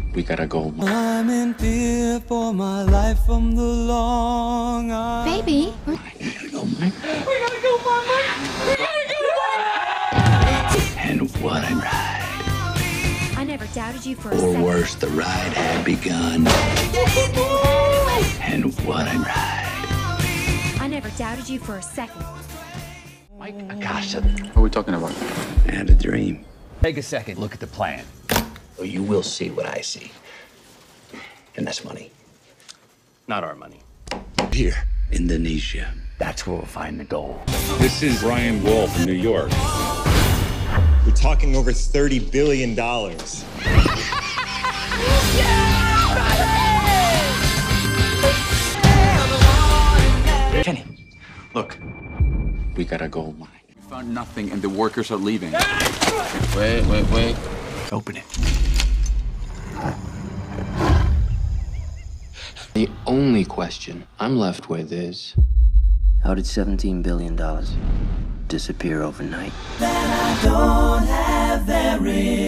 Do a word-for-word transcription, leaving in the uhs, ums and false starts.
We got a gold mine. I'm in fear for my life from the long hours. Baby. We gotta go, Mike. We gotta go, Mama. We gotta go, Mama. And what a ride. I never doubted you for a Or second. worse, the ride had begun. And what a ride. I never doubted you for a second. Mike Acosta. What are we talking about? I had a dream. Take a second, look at the plan. So you will see what I see. And that's money. Not our money. Here, Indonesia. That's where we'll find the gold. This is Ryan Wall from New York. We're talking over thirty billion dollars. Kenny, look. We got a gold mine. We found nothing and the workers are leaving. Wait, wait, wait. Open it. The only question I'm left with is, how did seventeen billion dollars disappear overnight? That I don't have, there is.